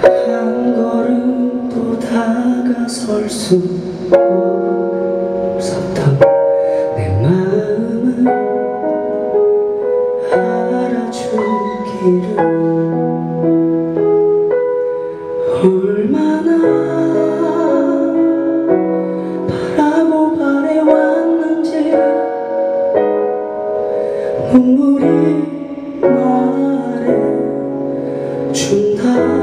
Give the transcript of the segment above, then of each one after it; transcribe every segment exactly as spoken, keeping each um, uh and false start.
한 걸음도 다가설 수 없었던 내 마음을 알아주기를 얼마나 바라고 바래왔는지 눈물이 말해준다.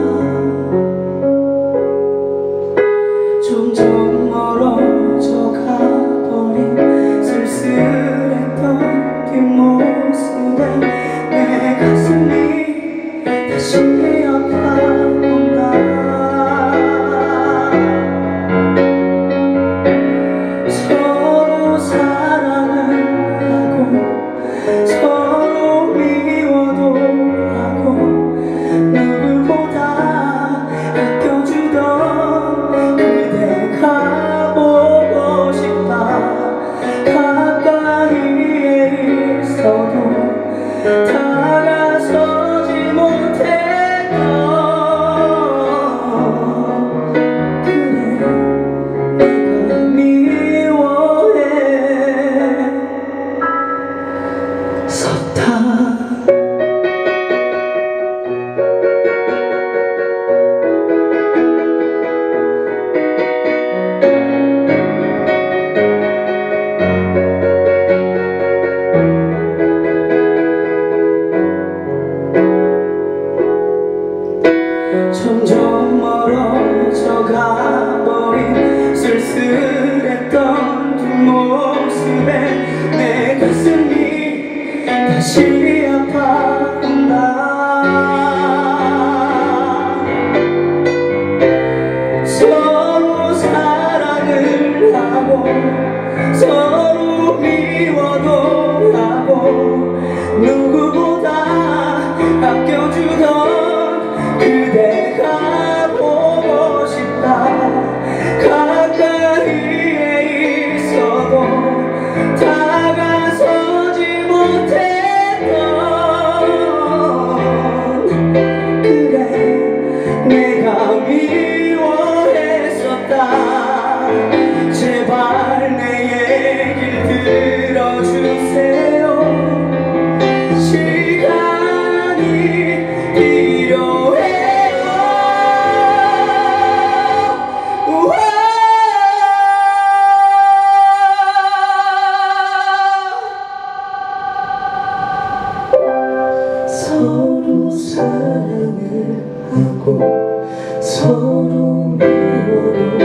점점 멀어져 가버린 쓸쓸했던 뒷모습에 내 가슴이 다시 아파온다. 서로 사랑을 하고 서로 미워도 하고 누구보다 아껴주던 그대가 보고 싶다. 가까이에 있어도 다가서지 못했던 그래 내가 미워했었다. 점점 멀어져 가버린 쓸쓸했던 뒷모습에 내 가슴이 다시 아파온다. 서로 사랑을 하고 서로 미워도 하고 누구보다 아껴주던 그대가 보고 싶다. 가까이에 있어도 다가서지 못했던 그래 내가 미워했었다. 제발 내 얘길 들어주세요. 시간이 필요해. 서로 사랑을 하고 서로 미워도